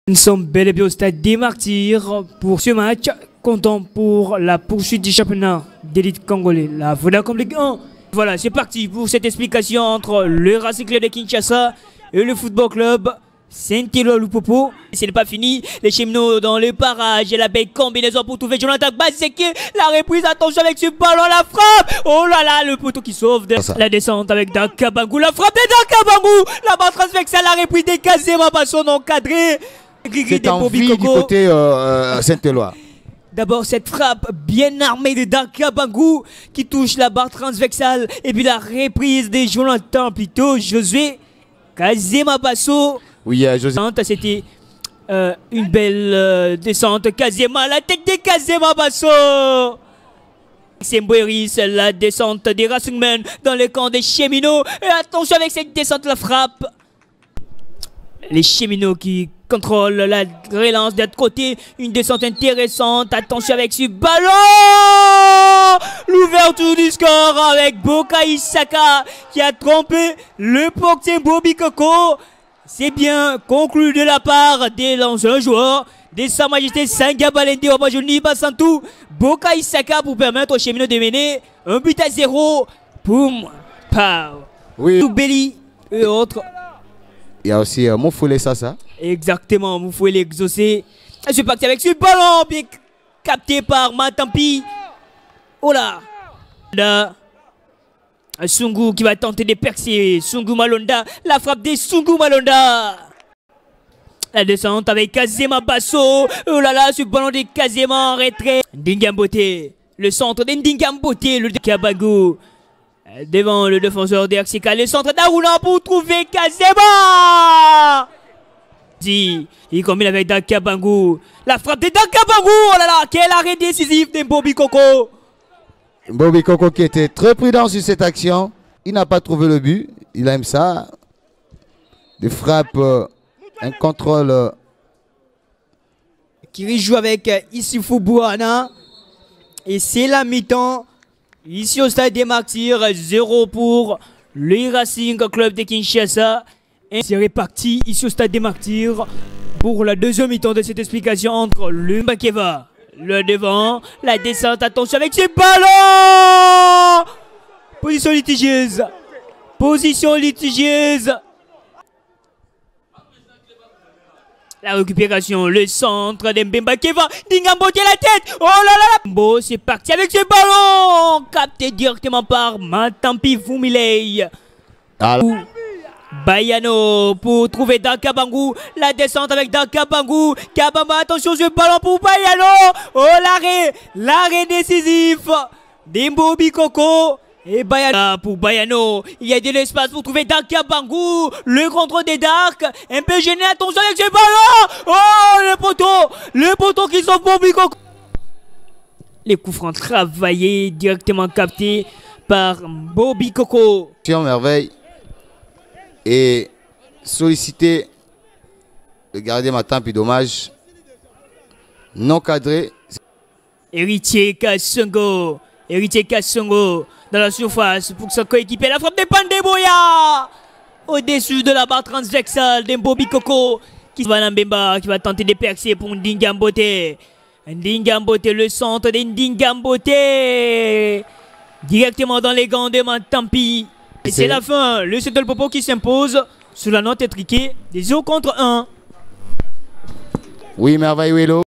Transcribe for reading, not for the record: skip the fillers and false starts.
Nous sommes bel et bien au stade des Martyrs pour ce match, comptant pour la poursuite du championnat d'élite congolais, la Vodacom Ligue 1. Voilà, c'est parti pour cette explication entre le Racing Club de Kinshasa et le Football Club Saint-Éloi-Lupopo. Ce n'est pas fini, les cheminots dans le barrage et la belle combinaison pour trouver Jonathan Baseke. La reprise, attention avec ce ballon, la frappe. Oh là là, le poteau qui sauve de la descente avec Dakabangou. La frappe de Dakabangou. La balle transversale, la reprise des Kazema Basson encadré. C'est en vie du côté Saint-Éloi. D'abord cette frappe bien armée de Dakabangou qui touche la barre transversale. Et puis la reprise de Jonathan plutôt Josué Kazema Basso. Oui, José. C'était une belle descente. Kazema, la tête de Kazema Basso. C'est Mbouéris, la descente des Racingmen dans le camp des cheminots. Et attention avec cette descente, la frappe. Les cheminots qui contrôlent la relance de l'autre côté. Une descente intéressante. Attention avec ce ballon. L'ouverture du score avec Boka Isaka qui a trompé le portier Bobby Koko. C'est bien conclu de la part des lanceurs joueurs de Sa Majesté Sangabalende Obajoni Basantou. Boka Isaka pour permettre aux cheminots de mener 1-0. Poum, pow. Oui. Toubeli et autres. Il y a aussi Moufoulé Sassa. Exactement, Moufoulé exaucé. Je suis parti avec ce ballon bien capté par Matampi. Oh là. Sungu qui va tenter de percer. Sungu Malonda. La frappe de Sungu Malonda. La descente avec Kazema Basso. Oh là là, ce ballon de Kazema en retrait. Ndingambote. Le centre de Ndingambote. Le Kabagou. Devant le défenseur d'Axika. Le centre d'Aruna pour trouver Kazema. Il combine avec Dakabangou. La frappe de Dakabangou. Oh là là, quel arrêt décisif de Bobby Koko. Bobby Koko qui était très prudent sur cette action. Il n'a pas trouvé le but. Il aime ça. Des frappes, un contrôle. Qui joue avec Issifou Bouana. Et c'est la mi-temps. Ici au stade des Martyrs, 0 pour le Racing Club de Kinshasa. Et c'est réparti ici au stade des Martyrs pour la deuxième mi-temps de cette explication entre le Mbakeva. Le devant, la descente, attention avec ce ballon. Position litigieuse. Position litigieuse. La récupération, le centre d'Mbemba Keva. Dingambote la tête. Oh là là là. Bon, c'est parti avec ce ballon. Capté directement par Matampi Fumilei. Bayano pour trouver Dakabangou. La descente avec Dakabangou. Kabamba, attention ce ballon pour Bayano. Oh l'arrêt décisif d'Imbobi Koko. Et Bayano pour Bayano. Il y a de l'espace pour trouver Dakabangou. Le contrôle des Dark. Un peu gêné, attention avec ce ballon. Oh le poteau qui sauve Bobby Koko. Les coups francs travaillés directement captés par Bobby Koko. Merveille. Et solliciter le gardien Matampi, dommage. Non cadré. Héritier Kassongo dans la surface pour son coéquipier. La frappe de Pandeboya au-dessus de la barre transversale d'Mbobi Koko qui va Mbemba qui va tenter de percer pour Ndingambote. Ndingambote, le centre de Ndingambote directement dans les gants de Matampi. Et c'est la fin, le Saint-Éloi-Lupopo qui s'impose sur la note étriquée des 0 contre 1. Oui, merveilleux.